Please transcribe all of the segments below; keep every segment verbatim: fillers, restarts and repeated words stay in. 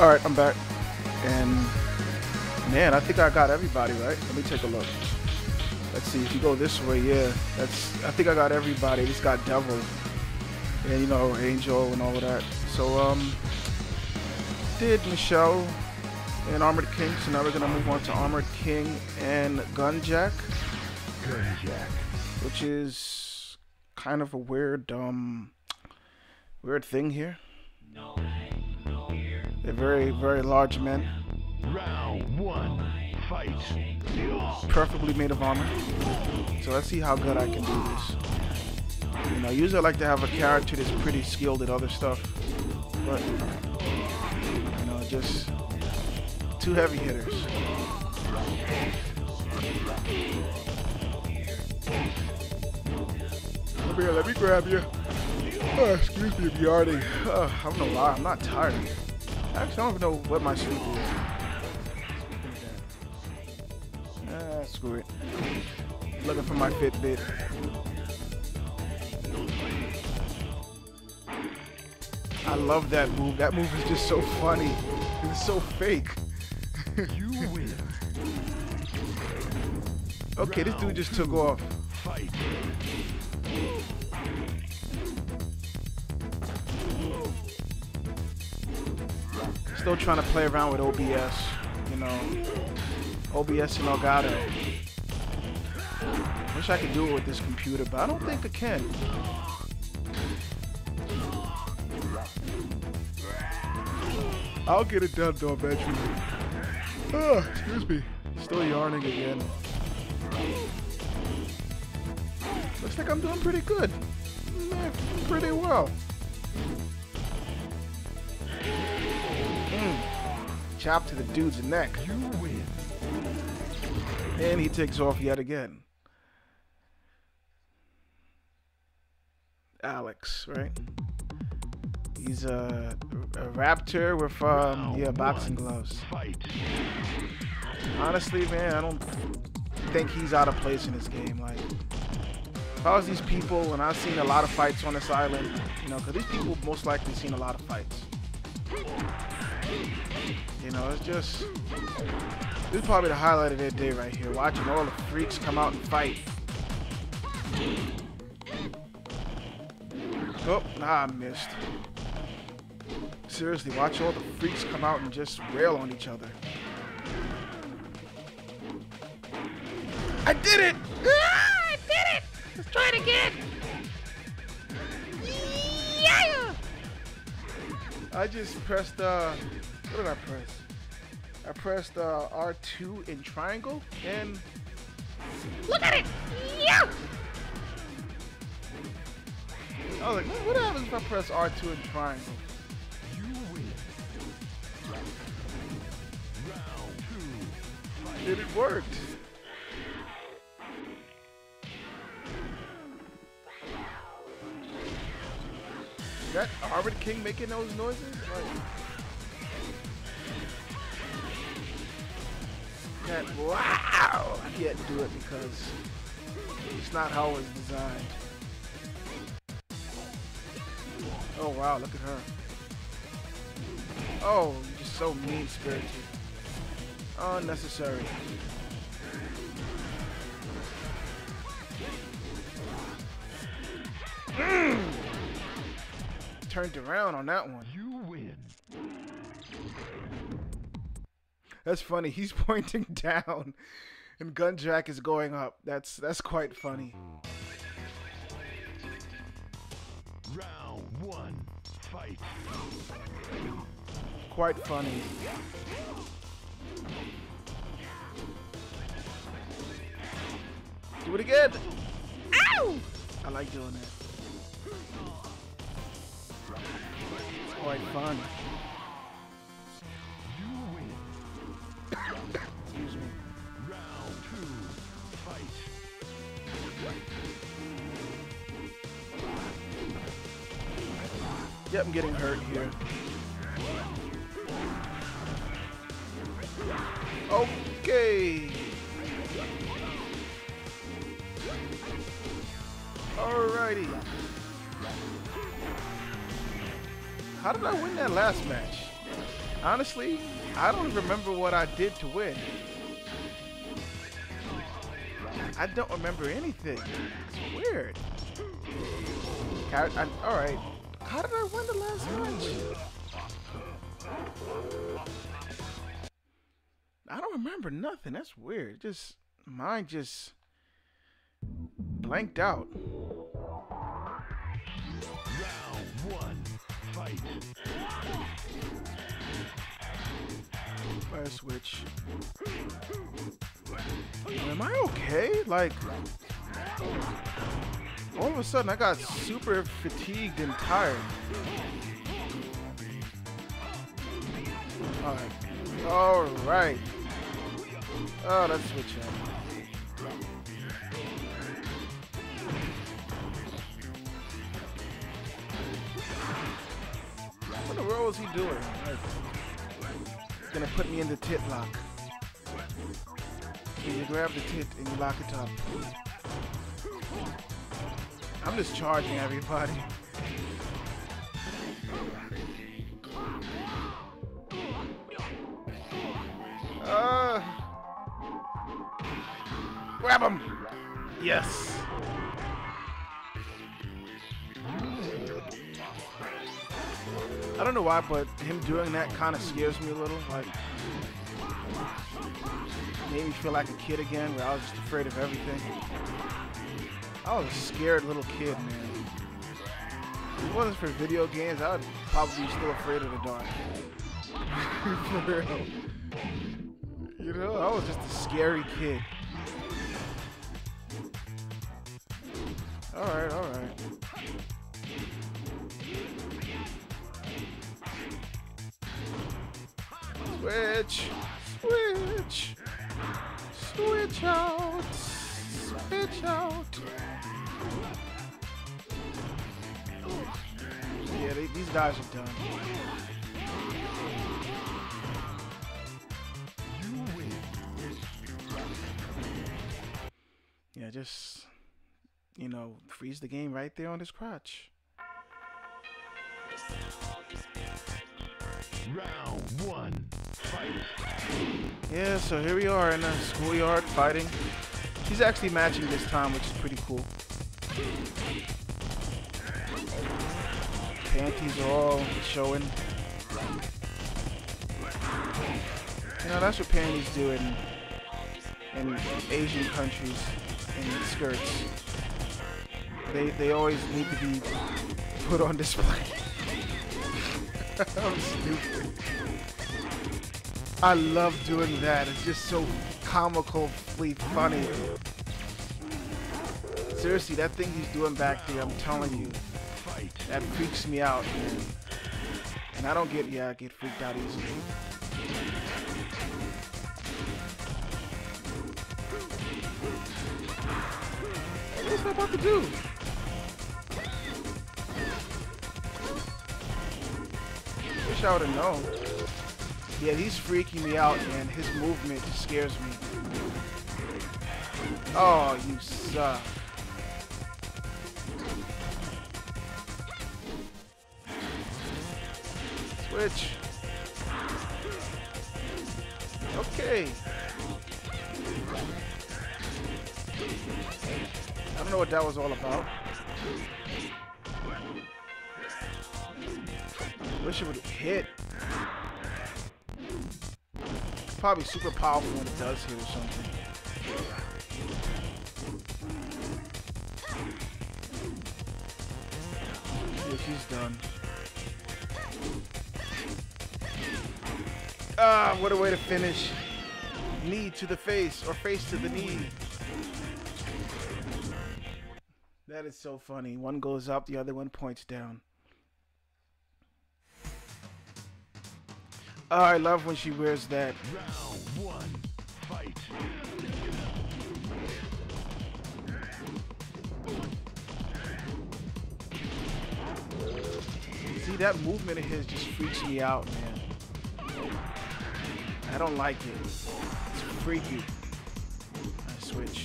All right, I'm back, and man, I think I got everybody right. Let me take a look. Let's see. If you go this way, yeah, that's. I think I got everybody. Just got Devil, and you know, Angel and all of that. So um, did Michelle and Armored King. So now we're gonna move on to Armored King and Gunjack. Gunjack, which is kind of a weird um, weird thing here. No. They're very, very large men. round one, fight. Preferably made of armor. So let's see how good I can do this. You know, usually I like to have a character that's pretty skilled at other stuff. But, you know, just two heavy hitters. Come here, let me grab you. Oh, excuse me, I'm yawning. Uh, I don't know why, I'm not tired. Actually, I don't even know what my sleep is. Ah, screw it. Looking for my Fitbit. I love that move. That move is just so funny. It's so fake. You win. Okay, this dude just took off. Fight. Still trying to play around with O B S, you know, O B S and Elgato. Wish I could do it with this computer, but I don't think I can. I'll get it done though eventually. Oh, excuse me. Still yarning again. Looks like I'm doing pretty good. Yeah, pretty well. Mm. Chop to the dude's neck. You win. And he takes off yet again. Alex, right? He's a, a raptor with um yeah boxing gloves. Fight. Honestly, man, I don't think he's out of place in this game. Like, if I was these people and I've seen a lot of fights on this island, you know, because these people most likely seen a lot of fights. You know, it's just, this is probably the highlight of their day right here, watching all the freaks come out and fight. Oh, nah, I missed. Seriously, watch all the freaks come out and just rail on each other. I did it! Ah, I did it! Let's try it again! Yeah! I just pressed, uh, what did I press? I pressed uh, R two in triangle, and Look at it! Yeah! I was like, what, what happens if I press R two in triangle? You win. Round two. And it worked. Is that Armored King making those noises? Like, that, wow! I can't do it because it's not how it was designed. Oh wow, look at her. Oh, you're just so mean-spirited. Unnecessary. Mm. Turned around on that one. You win. That's funny. He's pointing down, and Gunjack is going up. That's that's quite funny. Round one, fight. Quite funny. Do it again. Ow! I like doing that. It's quite fun. You win. Excuse me. Round two, fight. Yep, I'm getting hurt here. Okay. Alrighty. How did I win that last match? Honestly, I don't remember what I did to win. I don't remember anything. It's weird. I, I, all right. How did I win the last match? I don't remember nothing. That's weird. Just mine just blanked out. Round one, fight. Fire switch. Am I okay? Like, all of a sudden I got super fatigued and tired. Alright. Alright. Oh, let's switch out. What in the world is he doing? Like, he's gonna put me in the tit lock. So you grab the tit and you lock it up. I'm just charging everybody. Uh, grab him! Yes! I don't know why, but him doing that kind of scares me a little. Like, made me feel like a kid again, where I was just afraid of everything. I was a scared little kid, man. If it wasn't for video games, I would probably be still afraid of the dark. For real. You know, I was just a scary kid. Alright, alright. Switch! Switch! Switch out! Switch out! Yeah, they, these guys are done. Yeah, just, you know, freeze the game right there on his crotch. Round one, fight. Yeah, so here we are in the schoolyard fighting. He's actually matching this time, which is pretty cool. Panties are all showing. You know, that's what panties do in, in Asian countries, in skirts. They, they always need to be put on display. I'm stupid. I love doing that. It's just so comically funny. Seriously, that thing he's doing back there, I'm telling you, that freaks me out, man. And I don't get, yeah, I get freaked out easily. What's I about to do? Wish I would have known. Yeah, he's freaking me out, man. His movement just scares me. Oh, you suck. Switch. Okay. I don't know what that was all about. Wish it would hit. It's probably super powerful when it does hit or something. Yeah, she's done. Ah, what a way to finish. Knee to the face or face to the knee. That is so funny. One goes up, the other one points down. Oh, I love when she wears that. Round one, fight. See, that movement of his just freaks me out, man. I don't like it. It's freaky. I switch.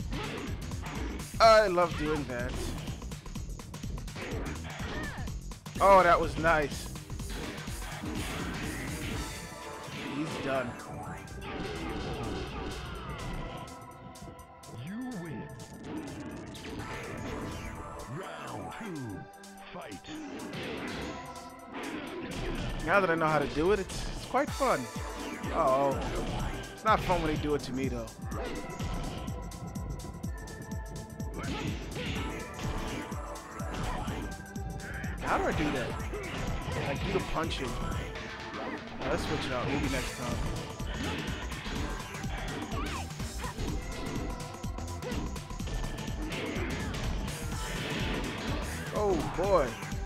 I love doing that. Oh, that was nice. He's done. You win. Round two, fight. Now that I know how to do it, it's, it's quite fun. Oh, it's not fun when they do it to me, though. How do I do that? Like, do the punching. Oh, let's switch it out. Maybe next time. Oh, boy.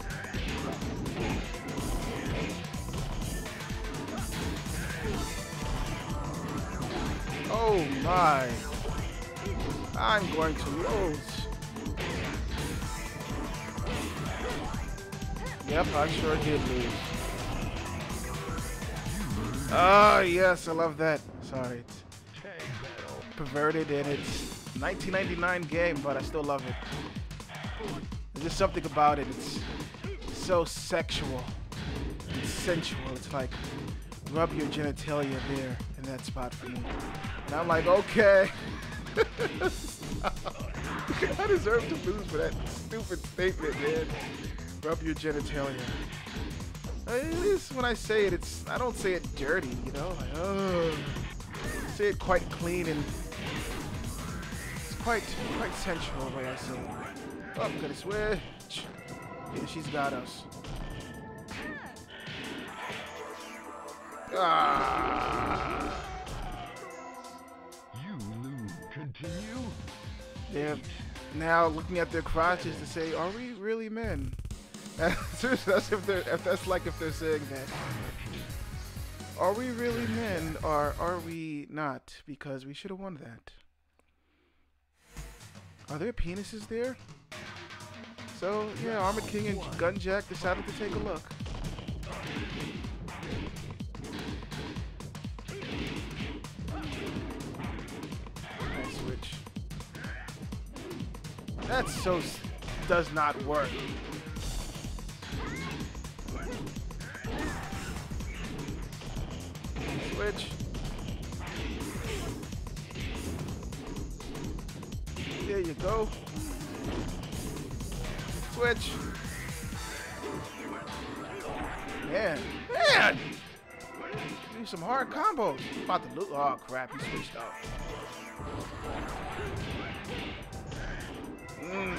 Oh, my. I'm going to lose. Yep, I sure did lose. Ah, yes, I love that. Sorry, it's Tag battle. perverted and it's nineteen ninety-nine game, but I still love it. There's just something about it. It's so sexual. It's sensual. It's like rub your genitalia there in that spot for me. And I'm like, okay. I deserve to lose for that stupid statement, man. Rub your genitalia. At least when I say it, it's I don't say it dirty, you know. Like, oh, I say it quite clean and it's quite quite sensual the way I say it. Oh, I'm gonna switch. Yeah, she's got us. Ah. You lose. Continue. They're now looking at their crotches to say, "Are we really men?" Seriously, that's if they're if that's like if they're saying that. Are we really men or are we not? Because we should have won that. Are there penises there? So yeah, Armored King and Gunjack decided to take a look. Nice switch. That so s- does not work. Switch. There you go. Switch. Man, man! Do some hard combos. About to look. Oh crap, he switched out. Mm.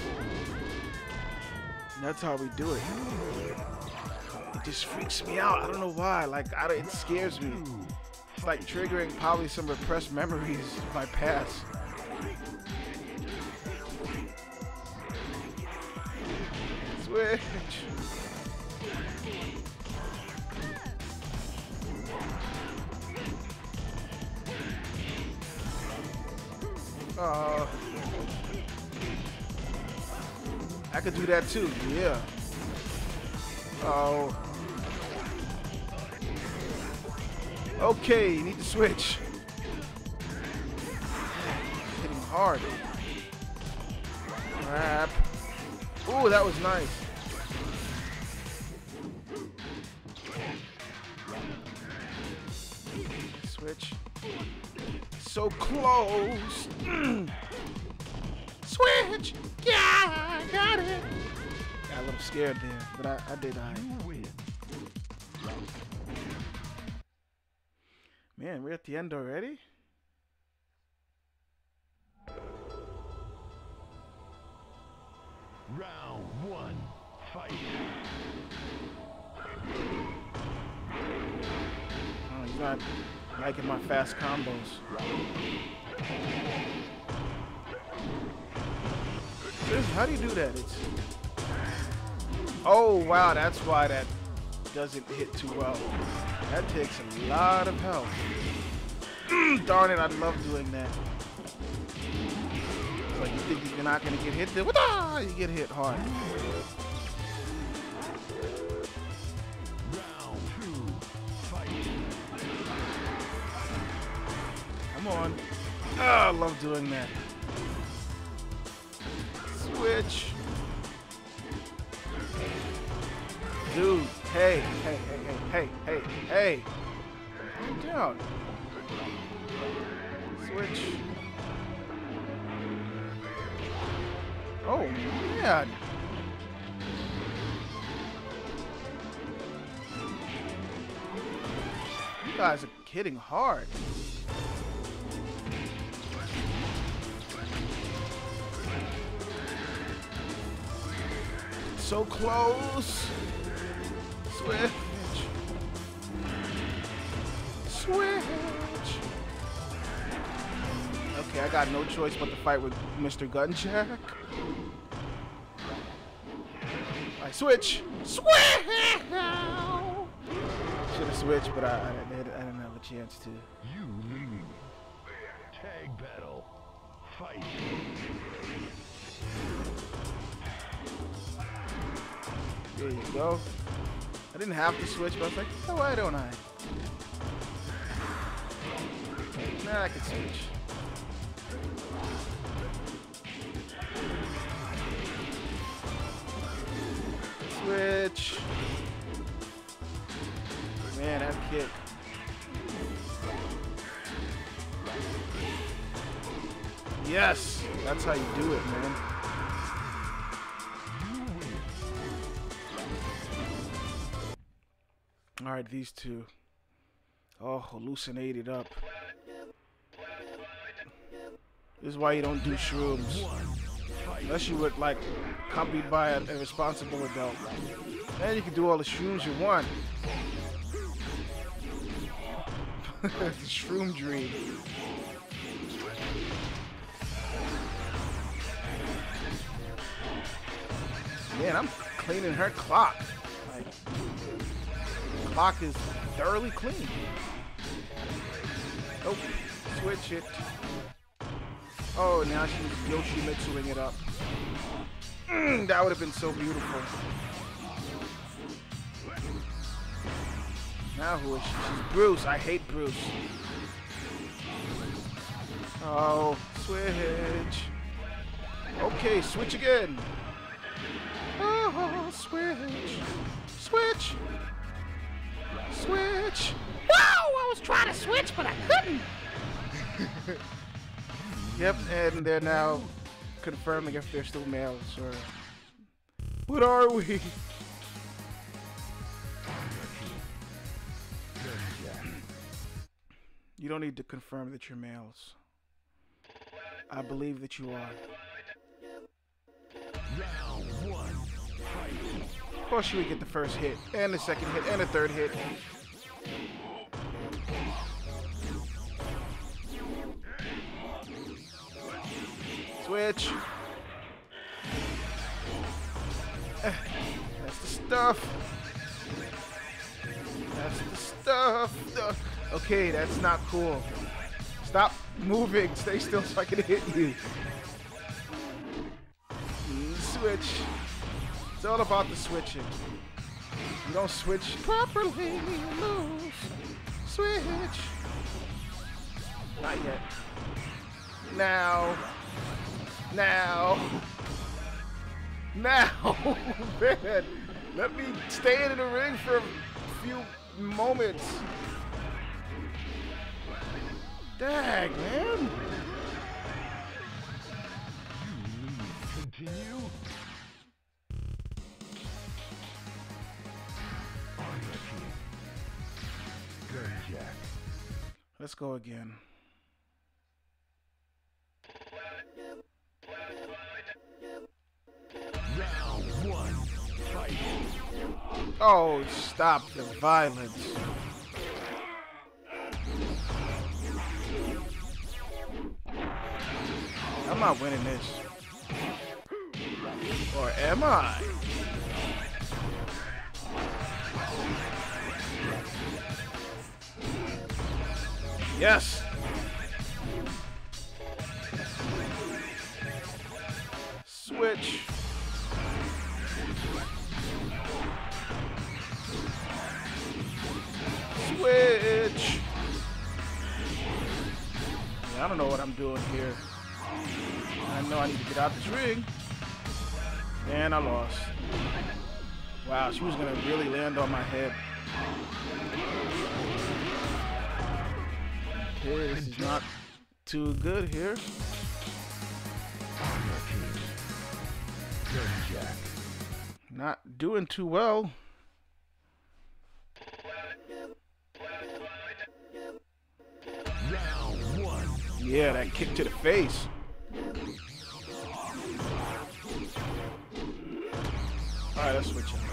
That's how we do it. It just freaks me out. I don't know why. Like, I, it scares me. It's like triggering probably some repressed memories of my past. Switch. Oh. I could do that too. Yeah. Oh. Okay, you need to switch. Hitting hard. Crap. Ooh, that was nice. Switch. So close. Switch. Yeah, got it. Got a little scared there, but I, I did I. You win. Man, we're at the end already? Round one, fight. Oh, he's not liking my fast combos. Seriously, how do you do that? It's... Oh, wow, that's why that doesn't hit too well. That takes a lot of health. Darn it, I love doing that. Like, you think you're not going to get hit? Then you get hit hard. Round two, fight. Come on. Oh, I love doing that. Switch. Dude, hey, hey, hey, hey, hey, hey, hey. Calm down. Switch. Oh, man. You guys are hitting hard. So close. Switch. Switch. Okay, I got no choice but to fight with Mister Gunjack. I switch. Switch. Should have switched, but I, I, didn't, I didn't have a chance to. You lead. Tag battle. Fight. There you go. I didn't have to switch, but I was like, oh, why don't I? Nah, I can switch. Switch. Man, that kick. Yes, that's how you do it, man. All right, these two. Oh, hallucinated up. This is why you don't do shrooms. Unless you were, like, accompanied by a, a responsible adult. Then you can do all the shrooms you want. Shroom dream. Man, I'm cleaning her clock. Like, clock is thoroughly clean. Nope. Switch it. Oh, now she's Yoshimitsuing it up. Mm, that would have been so beautiful. Now who is she? She's Bruce. I hate Bruce. Oh, switch. Okay, switch again. Oh, switch. Switch. Switch. Whoa! I was trying to switch, but I couldn't. Yep, and they're now confirming if they're still males or what are we? You don't need to confirm that you're males. I believe that you are. Round one. Fight. Of course, you would get the first hit, and the second hit, and the third hit. Switch. Eh, that's the stuff. That's the stuff. Uh, Okay, that's not cool. Stop moving. Stay still so I can hit you. Mm, switch. It's all about the switching. You don't switch properly, you lose. Switch. Not yet. Now. Now. Now. Man. Let me stay in the ring for a few moments. Dang, man. Continue. On the team. Gunjack. Let's go again. Round one. Fight. Oh, stop the violence. I'm not winning this. Or am I? Yes. Switch. Switch. Yeah, I don't know what I'm doing here. I know I need to get out this ring. And I lost. Wow, she was gonna really land on my head. Okay, this is not too good here. Not doing too well. Round one. Yeah, that kick to the face. Alright, let's switch it.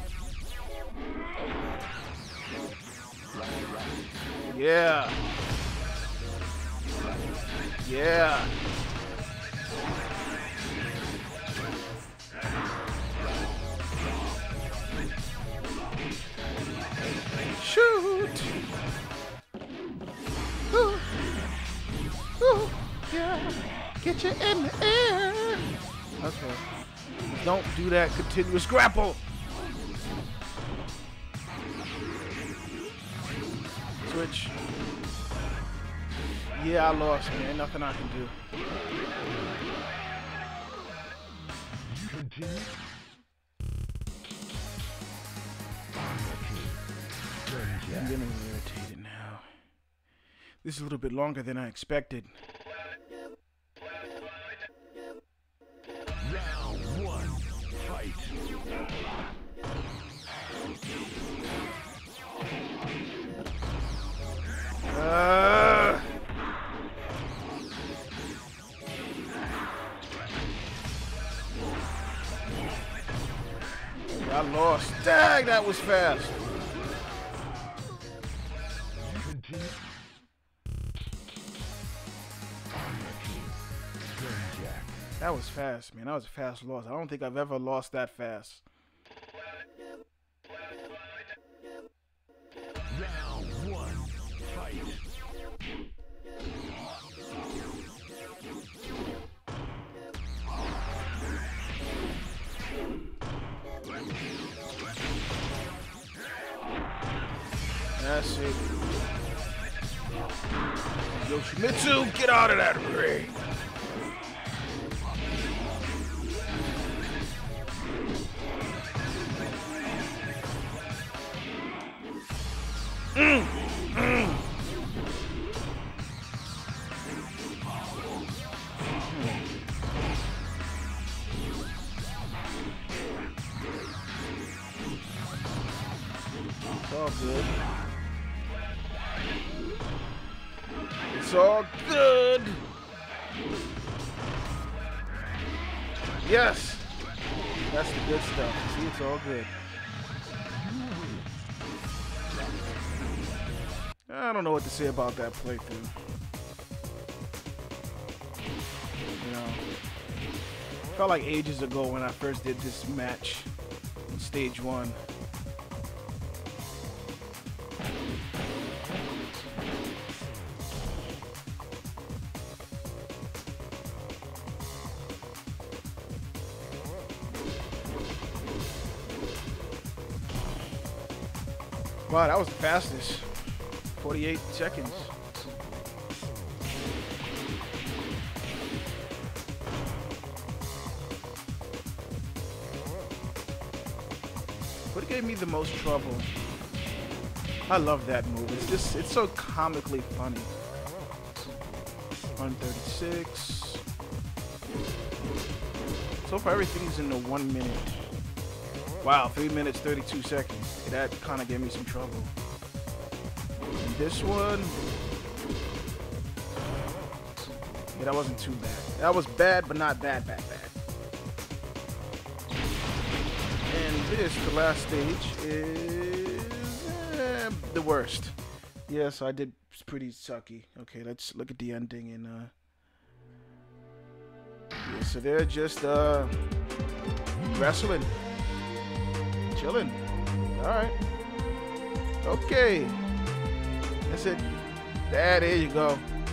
Yeah. Yeah. Shoot. Ooh. Ooh. Yeah. Get you in the air. Okay. Don't do that continuous grapple. Switch. Yeah, I lost, man. Ain't nothing I can do. Continue. I'm getting irritated now. This is a little bit longer than I expected. Round one. Fight. Uh, I lost. Dang, that was fast. Continue. That was fast, man. That was a fast loss. I don't think I've ever lost that fast. Round one. Fight. That's it. Yoshimitsu, get out of that ring. Mm, mm. It's all good. It's all good. Yes. That's the good stuff. See, it's all good. I don't know what to say about that playthrough. You know, felt like ages ago when I first did this match in stage one. Wow, that was the fastest. forty-eight seconds. What gave me the most trouble? I love that move. It's just, it's so comically funny. one thirty-six. So far, everything's in the one minute. Wow, three minutes, thirty-two seconds. That kind of gave me some trouble. And this one, yeah, that wasn't too bad. That was bad, but not bad, bad, bad. And this, the last stage, is eh, the worst. Yeah, so I did pretty sucky. Okay, let's look at the ending. And uh, yeah, so they're just uh, wrestling. Chilling. Alright. Okay. That's it. There, there you go.